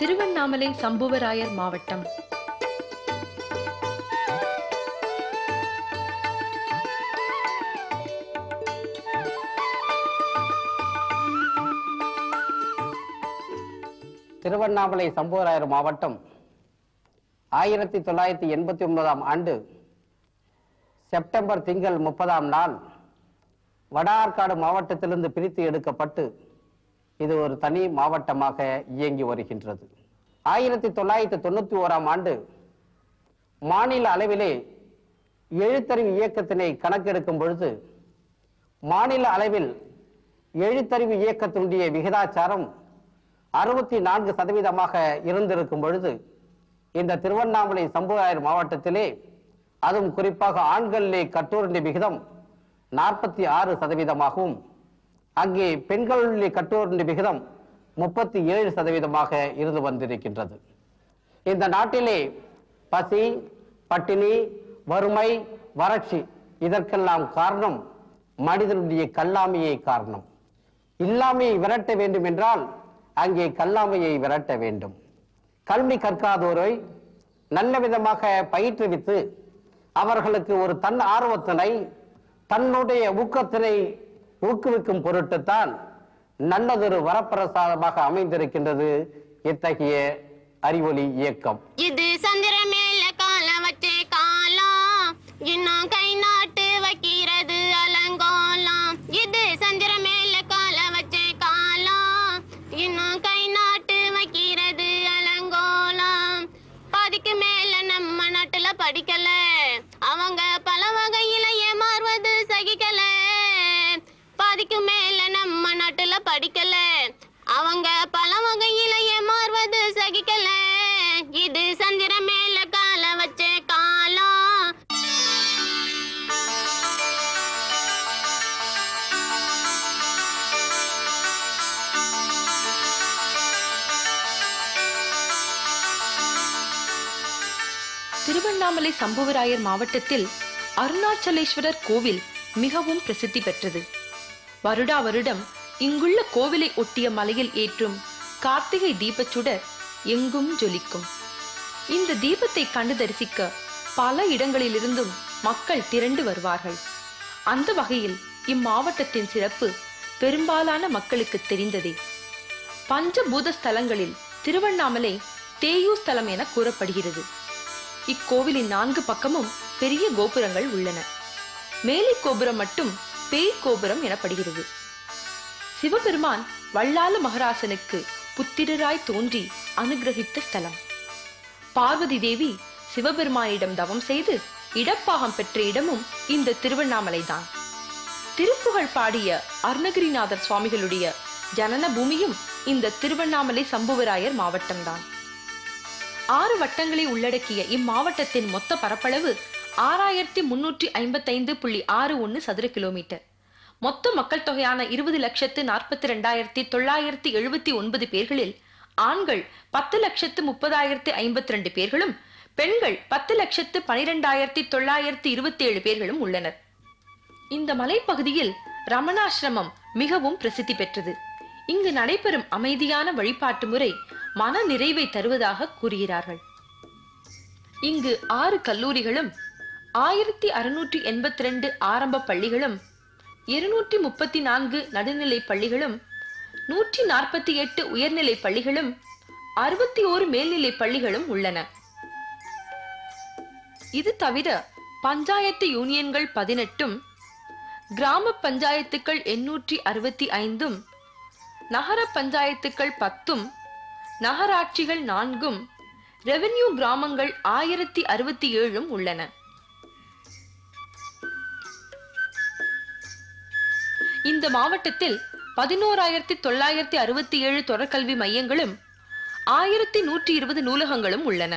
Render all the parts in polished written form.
திருவண்ணாமலை சம்புவராயர் மாவட்டம். திருவண்ணாமலை சம்புவராயர் மாவட்டம் 1989ஆம் ஆண்டு செப்டம்பர் திங்கள் 30ஆம் நாள் வடார்காடு மாவட்டத்திலிருந்து பிரித்து எடுக்கப்பட்டு இது ஒரு தனி மாவட்டமாக இயங்கி வருகின்றது. 1991ஆம் ஆண்டு மாநில அளவிலே எழுத்தறிவு இயக்கத்தினை கணக்கெடுக்கும் பொழுது மாநில அளவில் எழுத்தறிவு இயக்கத்தினுடைய விகிதாச்சாரம் 64% இருந்திருக்கும் பொழுது இந்த திருவண்ணாமலை சம்புவராயர் மாவட்டத்திலே அதுவும் குறிப்பாக ஆண்களிலே கற்றோருடைய விகிதம் 46%, அங்கே பெண்களுடைய கற்றோருடைய விகிதம் 37% இருந்து வந்திருக்கின்றது. இந்த நாட்டிலே பசி, பட்டினி, வறுமை, வறட்சி இதற்கெல்லாம் காரணம் மனிதனுடைய கல்லாமையை காரணம். இல்லாமையை விரட்ட வேண்டும் என்றால் அங்கே கல்லாமையை விரட்ட வேண்டும். கல்வி கற்காதோரை நல்ல விதமாக பயிற்றுவித்து அவர்களுக்கு ஒரு தன் ஆர்வத்தினை தன்னுடைய ஊக்கத்தினை ஊக்குவிக்கும் பொருட்டுத்தான் நல்லதொரு வரப்பிரசாதமாக அமைந்திருக்கின்றது இத்தகைய அறிவொளி இயக்கம். இது சந்திரமேல கால வச்சே காலம், இன்னும் கை நாட்டு வைக்கிறது அலங்கோலம். இது சந்திரமேல கால வச்சே காலம், இன்னும் கை நாட்டு வைக்கிறது அலங்கோலம். பாதிக்கு மேல நம்ம நாட்டுல படிக்கல, அவங்க பல வகையில ஏமாறுவது சகிக்கல. பாதிக்கு மேல நம்ம நாட்டுல படிக்கல, அவங்க பல வகையில ஏமாறுவது சகிக்கல. இது சந்திர மேல கால வச்ச காலம். திருவண்ணாமலை சம்புவராயர் மாவட்டத்தில் அருணாச்சலேஸ்வரர் கோவில் மிகவும் பிரசித்தி பெற்றது. வருடா வருடம் இங்குள்ள கோவிலை ஒட்டிய மலையில் ஏற்றும் கார்த்திகை தீபச்சுடர் எங்கும் ஜொலிக்கும். இந்த தீபத்தை கண்டு தரிசிக்க பல இடங்களிலிருந்தும் மக்கள் திரண்டு வருவார்கள். அந்த வகையில் இம்மாவட்டத்தின் சிறப்பு பெரும்பாலான மக்களுக்கு தெரிந்ததே. பஞ்சபூத ஸ்தலங்களில் திருவண்ணாமலை தேயூ ஸ்தலம் என கூறப்படுகிறது. இக்கோவிலின் 4 பக்கமும் பெரிய கோபுரங்கள் உள்ளன. மேலை கோபுரம் மட்டும் பேய் கோபுரம் எனப்படுகிறது. சிவபெருமான் வல்லால மகராசனுக்கு புத்திரராய் தோன்றி அனுகிரகித்த ஸ்தலம். பார்வதி தேவி சிவபெருமானிடம் தவம் செய்து இடப்பாகம் பெற்ற இடமும் இந்த திருவண்ணாமலைதான். திருப்புகழ் பாடிய அருணகிரிநாதர் சுவாமிகளுடைய ஜனன பூமியும் இந்த திருவண்ணாமலை சம்புவராயர் மாவட்டம்தான். 6 வட்டங்களை உள்ளடக்கிய இம்மாவட்டத்தின் மொத்த பரப்பளவு 6355.61 சதுர கிலோமீட்டர். மொத்த மக்கள் தொகையான 20,42,979 பேர்களில் ஆண்கள் 10,30,052 பேர்களும் பெண்கள் 10,12,927 பேர்களும் உள்ளனர். இந்த மலைப்பகுதியில் ரமணாசிரமம் மிகவும் பிரசித்தி பெற்றது. இங்கு நடைபெறும் அமைதியான வழிபாட்டு முறை மன நிறைவை தருவதாக கூறுகிறார்கள். இங்கு 6 கல்லூரிகளும் 1682 ஆரம்ப பள்ளிகளும் 234 நடுநிலை பள்ளிகளும் 148 உயர்நிலை பள்ளிகளும் 61 மேல்நிலை பள்ளிகளும் உள்ளன. இது தவிர பஞ்சாயத்து யூனியன்கள் 18, கிராம பஞ்சாயத்துக்கள் 865, நகர பஞ்சாயத்துக்கள் 10, நகராட்சிகள் 4, ரெவென்யூ கிராமங்கள் 1067 உள்ளன. இந்த மாவட்டத்தில் 11,967 தொடர்கல்வி மையங்களும் 1,120 நூலகங்களும் உள்ளன.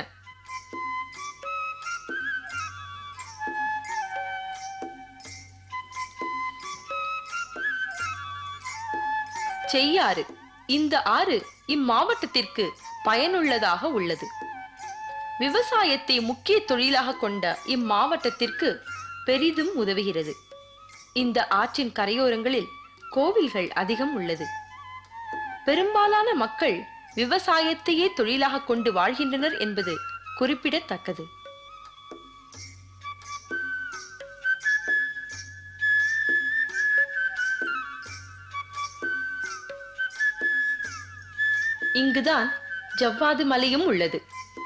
செய்யாறு. இந்த ஆறு இம்மாவட்டத்திற்கு பயனுள்ளதாக உள்ளது. விவசாயத்தை முக்கிய தொழிலாக கொண்ட இம்மாவட்டத்திற்கு பெரிதும் உதவுகிறது. இந்த ஆற்றின் கரையோரங்களில் கோவில்கள் அதிகம் உள்ளது. பெரும்பாலான மக்கள் விவசாயத்தையே தொழிலாக கொண்டு வாழ்கின்றனர் என்பது குறிப்பிடத்தக்கது. இங்குதான் ஜவ்வாது மலையும் உள்ளது.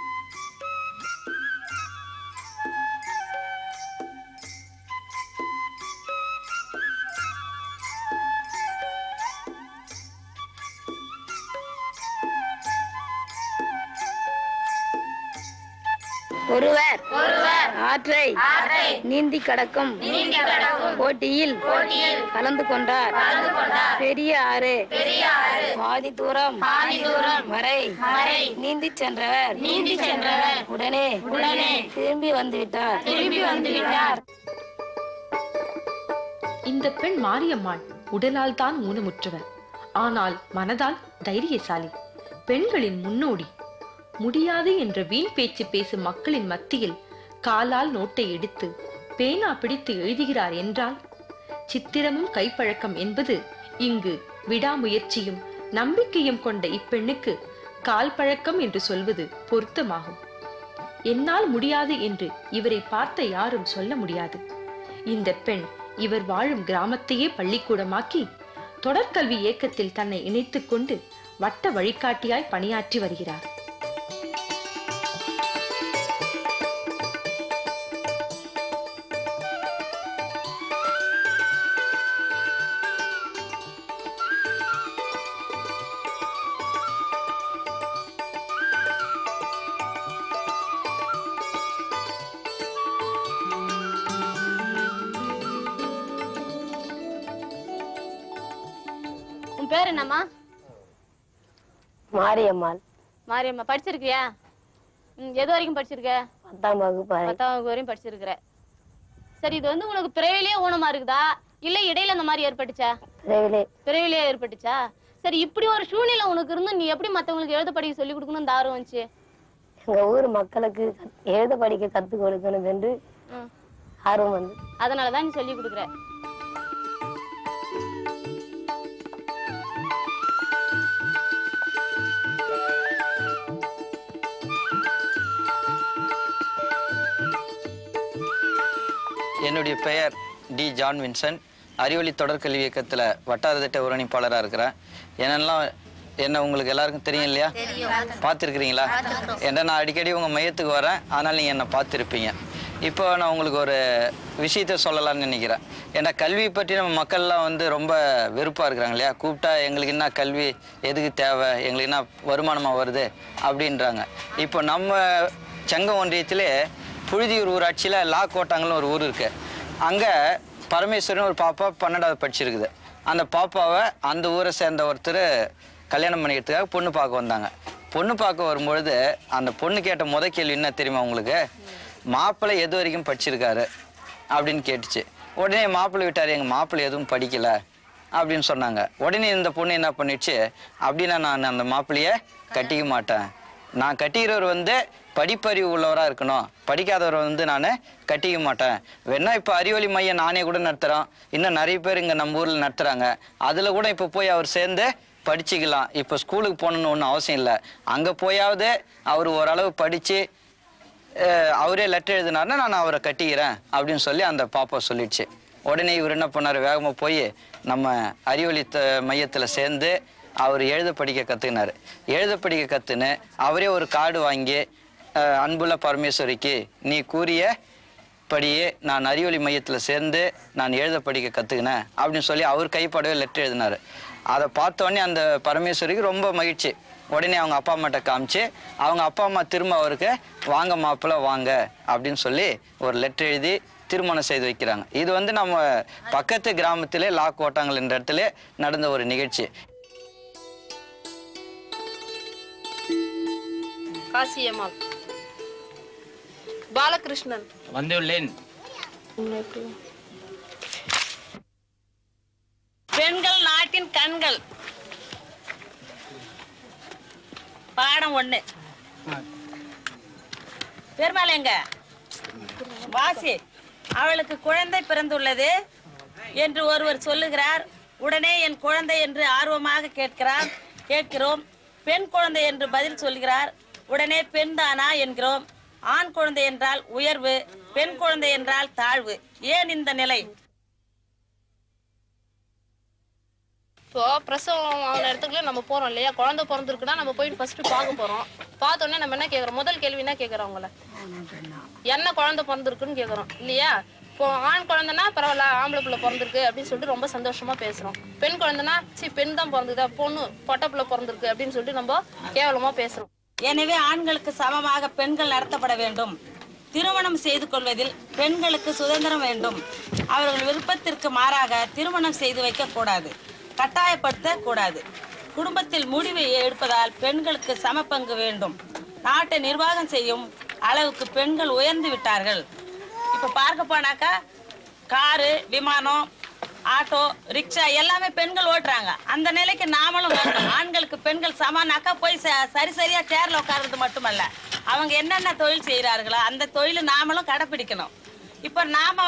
ஒருவர் ஆற்றை நீந்தி கடக்கும் போட்டியில் கலந்து கொண்டார். பெரிய ஆறு பாதி தூரம் வரை நீந்தி சென்றவர் உடனே திரும்பி வந்துவிட்டார். இந்த பெண் மாரியம்மாள் உடலால் தான் ஊனமுற்றவர், ஆனால் மனதால் தைரியசாலி, பெண்களின் முன்னோடி. முடியாது என்ற வீண் பேச்சு பேசும் மக்களின் மத்தியில் காலால் நோட்டை எடுத்து பேனா பிடித்து எழுதுகிறார் என்றால் சித்திரமும் கைப்பழக்கம் என்பது இங்கு விடாமுயற்சியும் நம்பிக்கையும் கொண்ட இப்பெண்ணுக்கு கால் பழக்கம் என்று சொல்வது பொருத்தமாகும். என்னால் முடியாது என்று இவரை பார்த்த யாரும் சொல்ல முடியாது. இந்த பெண் இவர் வாழும் கிராமத்தையே பள்ளிக்கூடமாக்கி தொடர்கல்வி இயக்கத்தில் தன்னை இணைத்துக் கொண்டு வட்ட வழிகாட்டியாய் பணியாற்றி வருகிறார். பேர் என்னம்மா? மாரியம்மாள். மாரியம்மா, படிச்சிருக்கியா? எது வரைக்கும் படிச்சிருக்க? 10ஆம் வகுப்பு. 10ஆம் வகுப்பு வரையும் படிச்சிருக்கிற. சரி, இது வந்து உனக்கு பிறவிலேயே ஊனமா இருக்குதா இல்ல இடையில அந்த மாதிரி ஏற்பட்டுச்சா? பிறவிலேயே ஏற்பட்டுச்சா? சரி, இப்படி ஒரு சூழ்நிலை உனக்கு இருந்து நீ எப்படி மத்தவங்களுக்கு எழுத படிக்க சொல்லி கொடுக்கணும் இந்த ஆர்வம் வந்துச்சு? எங்க ஊர் மக்களுக்கு எழுத படிக்க கத்து கொடுக்கணும் என்று ஆர்வம் வந்து அதனாலதான் நீ சொல்லி கொடுக்குற. என்னுடைய பெயர் டி. John Vincent. அறிவொளி தொடர்கல்வி இயக்கத்தில் வட்டார திட்ட ஒருங்கிணைப்பாளராக இருக்கிறேன். என்ன உங்களுக்கு எல்லாருக்கும் தெரியும் இல்லையா? பார்த்துருக்குறீங்களா? ஏன்னா நான் அடிக்கடி உங்கள் மையத்துக்கு வரேன், அதனால் நீங்கள் என்னை பார்த்துருப்பீங்க. இப்போ நான் உங்களுக்கு ஒரு விஷயத்த சொல்லலாம்னு நினைக்கிறேன். ஏன்னா கல்வியை பற்றி நம்ம மக்கள்லாம் வந்து ரொம்ப வெறுப்பாக இருக்கிறாங்க இல்லையா? கூப்பிட்டா எங்களுக்கு என்ன கல்வி எதுக்கு தேவை, எங்களுக்கு என்ன வருமானமாக வருது அப்படின்றாங்க. இப்போ நம்ம செங்க ஒன்றியத்திலே புழுதியூர் ஊராட்சியில் லா கோட்டாங்கல்னு ஒரு ஊர் இருக்குது. அங்கே பரமேஸ்வரன் ஒரு பாப்பா 12வது படிச்சிருக்குது. அந்த பாப்பாவை அந்த ஊரை சேர்ந்த ஒருத்தர் கல்யாணம் பண்ணிக்கிறதுக்காக பொண்ணு பார்க்க வந்தாங்க. பொண்ணு பார்க்க வரும்பொழுது அந்த பொண்ணு கேட்ட முத கேள்வி என்ன தெரியுமா உங்களுக்கு? மாப்பிள்ளை எது வரைக்கும் படிச்சிருக்காரு அப்படின்னு கேட்டுச்சு. உடனே மாப்பிள்ளை விட்டார், எங்கள் மாப்பிள்ளை எதுவும் படிக்கலை அப்படின்னு சொன்னாங்க. உடனே இந்த பொண்ணு என்ன பண்ணிடுச்சு, அப்படின்னா நான் அந்த மாப்பிள்ளையை கட்டிக்க மாட்டேன், நான் கட்டிக்கிறவர் வந்து படிப்பறிவு உள்ளவராக இருக்கணும், படிக்காதவரை வந்து நான் கட்டிக்க மாட்டேன். வேணா இப்போ அறிவொளி மையம் நானே கூட நடத்துகிறோம், இன்னும் நிறைய பேர் இங்கே நம்ம ஊரில் நடத்துகிறாங்க, அதில் கூட இப்போ போய் அவர் சேர்ந்து படிச்சுக்கலாம். இப்போ ஸ்கூலுக்கு போகணுன்னு ஒன்றும் அவசியம் இல்லை, அங்கே போயாவது அவர் ஓரளவு படித்து அவரே லெட்டர் எழுதினார்னா நான் அவரை கட்டிக்கிறேன் அப்படின்னு சொல்லி அந்த பாப்பா சொல்லிடுச்சு. உடனே இவர் என்ன பண்ணார், வேகமாக போய் நம்ம அறிவொளி மையத்தில் சேர்ந்து அவர் எழுத படிக்க கற்றுக்கினார். எழுத படிக்க கற்றுன்னு அவரே ஒரு கார்டு வாங்கி, அன்புள்ள பரமேஸ்வரிக்கு நீ கூறிய படியே நான் அறிவொளி மையத்தில் சேர்ந்து நான் எழுத படிக்க கற்றுக்கினேன் அப்படின்னு சொல்லி அவர் கைப்படவே லெட்டர் எழுதினார். அதை பார்த்தோன்னே அந்த பரமேஸ்வரிக்கு ரொம்ப மகிழ்ச்சி. உடனே அவங்க அப்பா அம்மாட்ட காமிச்சு அவங்க அப்பா அம்மா திரும்ப அவருக்கு வாங்க மாப்பிள்ளை வாங்க அப்படின்னு சொல்லி ஒரு லெட்டர் எழுதி திருமணம் செய்து வைக்கிறாங்க. இது வந்து நம்ம பக்கத்து கிராமத்திலே லா கோட்டாங்கல் என்ற இடத்துல நடந்த ஒரு நிகழ்ச்சி. காசியம்மாள். பாலகிருஷ்ணன் வந்துள்ளேன். பெண்கள் நாட்டின் கண்கள். பாடம் 1. பெருமாள் எங்க வாசி. அவளுக்கு குழந்தை பிறந்துள்ளது என்று ஒருவர் சொல்லுகிறார். உடனே என் குழந்தை என்று ஆர்வமாக கேட்கிறோம். பெண் குழந்தை என்று பதில் சொல்கிறார். உடனே பெண் தானா என்கிறோம். ஆண் குழந்தை என்றால் உயர்வு, பெண் குழந்தை என்றால் தாழ்வு. ஏன் இந்த நிலை? இப்போ பிரசவம் ஆன இடத்துக்குள்ள நம்ம போறோம் இல்லையா, குழந்தை பிறந்திருக்குன்னா நம்ம போயிட்டு ஃபர்ஸ்ட் பார்க்க போறோம். பார்த்தோன்னே நம்ம என்ன கேட்குறோம்? முதல் கேள்வி என்ன கேட்குறோம்? அவங்கள என்ன குழந்தை பிறந்திருக்குன்னு கேட்குறோம் இல்லையா? இப்போ ஆண் குழந்தைன்னா பரவாயில்ல, ஆம்பளை பிள்ளை பிறந்திருக்கு அப்படின்னு சொல்லிட்டு ரொம்ப சந்தோஷமா பேசுறோம். பெண் குழந்தைன்னா பெண் தான் பிறந்ததா, பொண்ணு பொட்டை பிள்ளை பிறந்திருக்கு அப்படின்னு சொல்லிட்டு நம்ம கேவலமா பேசுறோம். எனவே ஆண்களுக்கு சமமாக பெண்கள் நடத்தப்பட வேண்டும். திருமணம் செய்து கொள்வதில் பெண்களுக்கு சுதந்திரம் வேண்டும். அவர்கள் விருப்பத்திற்கு மாறாக திருமணம் செய்து வைக்க கூடாது, கட்டாயப்படுத்த கூடாது. குடும்பத்தில் முடிவு எடுப்பதால் பெண்களுக்கு சம பங்கு வேண்டும். நாட்டை நிர்வாகம் செய்யும் அளவுக்கு பெண்கள் உயர்ந்து விட்டார்கள். இப்ப பார்க்க போனாக்கா காரு, விமானம், ஆட்டோ, ரிக்ஷா எல்லாமே பெண்கள் ஓட்டுறாங்க. அந்த நிலைக்கு நாமளும் வரணும். ஆண்களுக்கு பெண்கள் சமானாக்கா போய் சரியா சேர்ல உட்கார்றது மட்டுமல்ல, அவங்க என்னென்ன தொழில் செய்யறார்களோ அந்த தொழில் நாமளும் கடைப்பிடிக்கணும். இப்ப நாம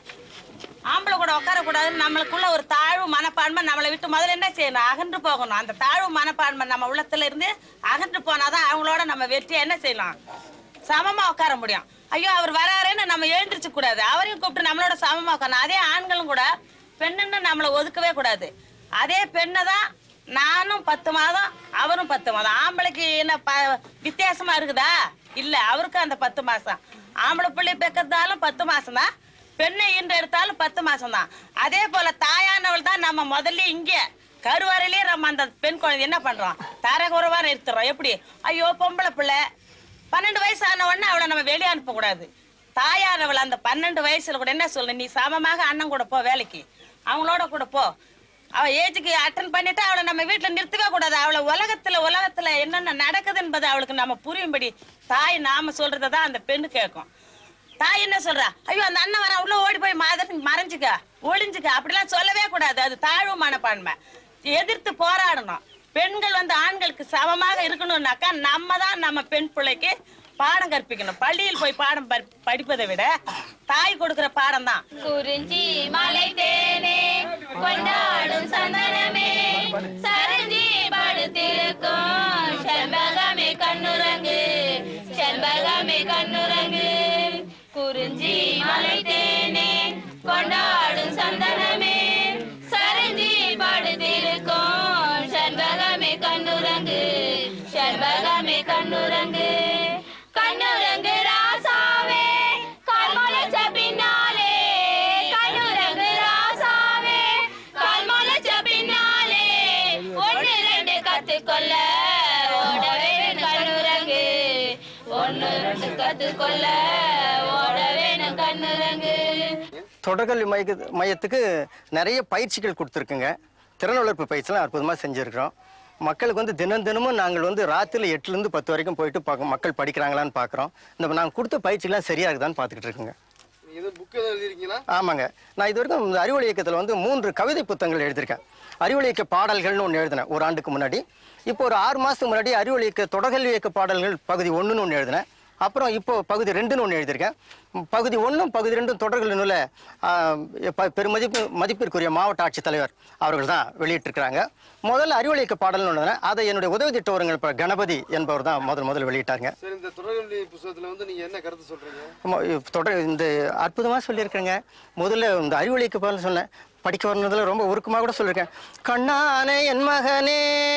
ஆம்பளை கூட உட்காரக்கூடாதுன்னு நம்மளுக்குள்ள ஒரு தாழ்வு மனப்பான்மை நம்மளை விட்டு முதல்ல என்ன செய்யணும்? அகன்று போகணும். அந்த தாழ்வு மனப்பான்மை நம்ம உள்ளத்துல இருந்து அகன்று போனாதான் அவங்களோட நம்ம வெற்றியை என்ன செய்யலாம்? சமமா உட்கார முடியும். ஐயோ அவர் வராருன்னு நம்ம எழுந்திரிச்சு கூடாது, அவரையும் கூப்பிட்டு நம்மளோட சமமா உட்காரணும். அதே ஆண்களும் கூட பெண்ணுன்னு நம்மளை ஒதுக்கவே கூடாது. அதே பெண்ணை தான் நானும் 10 மாதம் அவரும் 10 மாதம். ஆம்பளைக்கு என்ன வித்தியாசமா இருக்குதா? இல்ல, அவருக்கு அந்த 10 மாசம். ஆம்பளை பிள்ளை பெக்கிறதாலும் 10 மாசம் தான், பெண்ணை ஈன்று எடுத்தாலும் 10 மாசம் தான். அதே போல தாயானவள் தான் நம்ம முதல்ல இங்க கருவறையிலேயே நம்ம அந்த பெண் குழந்தை என்ன பண்றோம்? தரகுறவா நிறுத்துறோம். எப்படி? ஐயோ பொம்பளை பிள்ளை 12 வயசு ஆன உடனே அவளை நம்ம வெளியே அனுப்ப கூடாது. தாயானவள் அந்த 12 வயசுல கூட என்ன சொல்லணும்? நீ சமமாக அண்ணன் கூட போ, வேலைக்கு அவங்களோட கூட போ. அவ ஏஜுக்கு அட்டன் பண்ணிட்டு அவளை நம்ம வீட்டுல நிறுத்தவே கூடாது. அவளை உலகத்துல என்னென்ன நடக்குது என்பது அவளுக்கு நம்ம புரியும்படி தாய் நாம சொல்றதான் அந்த பெண்ணு கேட்கும். தாய் என்ன சொல்றா? ஐயோ அந்த அண்ணன் வர உள்ள ஓடி போய் மறைஞ்சுக்க, ஒளிஞ்சுக்க, அப்படிலாம் சொல்லவே கூடாது. அது தாழ்வு மனப்பான்மை. எதிர்த்து போராடணும். பெண்கள் ஆண்களுக்கு சமமாக இருக்கணும்னாக்கா நம்ம தான் நம்ம பெண் பிள்ளைக்கு பாடம் கற்பிக்கணும். பள்ளியில் போய் பாடம் படிப்பதை விட தாய் கொடுக்கிற பாடம் தான். குறிஞ்சி மலை தேனே கொண்டாடும் சந்தனமே, சரிஞ்சி படுத்திருக்கும் செண்பகமே கண்ணுறங்கு, செண்பகமே கண்ணுறங்கு. குறிஞ்சி மலை தேனே கொண்டாடும் சந்தனமே, சரிஞ்சி படுத்திருக்கும் செண்பகமே கண்ணுறங்கு, செண்பகமே கண்ணுறங்கு. கண்ணுறங்கு ராசாவே கால் முளைச்ச பின்னாலே, கண்ணுறங்கு ராசாவே கால் முளைச்ச பின்னாலே, 1 2 கத்துக்கொள்ள ஓடவே கண்ணுறங்கு, 1 2 கத்துக்கொள்ள ஓடவே கண்ணுறங்கு. தொடர்கல்வி மையத்துக்கு நிறைய பயிற்சிகள் கொடுத்துருக்குங்க. திறன் வளர்ப்பு பயிற்சிலாம் அற்புதமாக செஞ்சுருக்கிறோம். மக்களுக்கு தினமும் நாங்கள் ராத்திரி 8லேருந்து 10 வரைக்கும் போயிட்டு மக்கள் படிக்கிறாங்களான்னு பார்க்குறோம். நாங்கள் கொடுத்த பயிற்சிலாம் சரியாக இருக்குதான்னு பார்த்துக்கிட்டு இருக்குங்க. ஆமாங்க, நான் இது வரைக்கும் இந்த அறிவொளி இயக்கத்தில் 3 கவிதை புத்தகங்கள் எழுதியிருக்கேன். அறிவொளி இயக்க பாடல்கள்னு ஒன்று எழுதினேன் ஒரு ஆண்டுக்கு முன்னாடி. இப்போ ஒரு 6 மாதத்துக்கு முன்னாடி அறிவொளி இயக்க தொடர்கல்வி இயக்க பாடல்கள் பகுதி 1ன்னு ஒன்று எழுதினேன். அப்புறம் இப்போ பகுதி 2ன்னு ஒன்று எழுதியிருக்கேன். பகுதி 1ம் பகுதி 2ம் தொடர்கள் நூலில் மதிப்பிற்குரிய மாவட்ட ஆட்சித்தலைவர் அவர்கள் தான் வெளியிட்டிருக்கிறாங்க. முதல்ல அறிவொளி இயக்க பாடல்னு ஒன்று, அதை என்னுடைய உதவி திட்ட ஒருங்கிணைப்பாளர் இப்போ கணபதி என்பவர் தான் முதல்ல வெளியிட்டாங்க. இந்த தொடர்கல்வி புத்தகத்தில் நீங்கள் என்ன கருத்து சொல்கிறீங்க? இந்த அற்புதமாக சொல்லியிருக்கேங்க. முதல்ல இந்த அறிவொளி இயக்க பாடல் சொன்னேன், படிக்க வரணுதில் ரொம்ப உருக்கமாக கூட சொல்லியிருக்கேன். கண்ணானே என் மகனே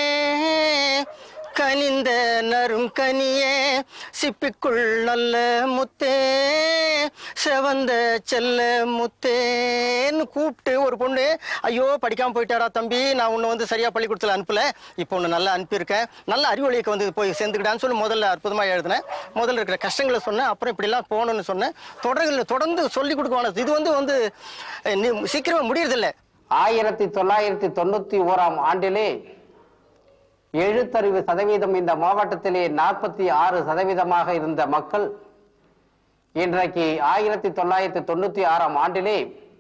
கனிந்த நரும் கனியே, சிப்பிக்குள் நல்ல முத்தே, செவந்த செல்ல முத்தேன்னு கூப்பிட்டு ஒரு பொண்ணு, ஐயோ படிக்காமல் போயிட்டாடா தம்பி, நான் உன்னை சரியாக பள்ளிக்கூடத்தில் அனுப்பல, இப்போ ஒன்று நல்லா அனுப்பியிருக்கேன், நல்ல அறிவொளிக்கு போய் சேர்ந்துக்கிட்டான்னு சொல்லி முதல்ல அற்புதமாக எழுதினேன். முதல்ல இருக்கிற கஷ்டங்களை சொன்னேன், அப்புறம் இப்படிலாம் போகணும்னு சொன்னேன். தொடர்ந்து சொல்லிக் கொடுக்குவானது. இது சீக்கிரமாக முடியறதில்லை. 1991ஆம் ஆண்டிலே எழுத்தறிவு சதவீதம் இந்த மாவட்டத்திலே 46% இருந்த மக்கள் இன்றைக்கு 1996ஆம் ஆண்டிலே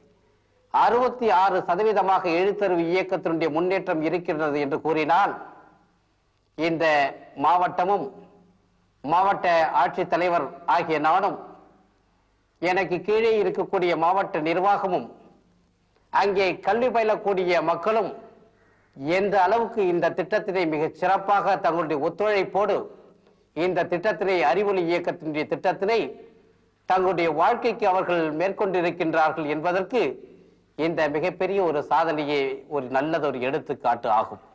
66% எழுத்தறிவு இயக்கத்தினுடைய முன்னேற்றம் இருக்கின்றது என்று கூறினால், இந்த மாவட்டமும் மாவட்ட ஆட்சித்தலைவர் ஆகிய நானும், எனக்கு கீழே இருக்கக்கூடிய மாவட்ட நிர்வாகமும், அங்கே கல்வி பயிலக்கூடிய மக்களும் எந்த அளவுக்கு இந்த திட்டத்தினை மிகச் சிறப்பாக தங்களுடைய ஒத்துழைப்போடு இந்த திட்டத்தினை அறிவொளி இயக்கத்தினுடைய திட்டத்தினை தங்களுடைய வாழ்க்கைக்கு அவர்கள் மேற்கொண்டிருக்கின்றார்கள் என்பதற்கு இந்த மிகப்பெரிய ஒரு சாதனையே ஒரு நல்லதொரு எடுத்துக்காட்டு ஆகும்.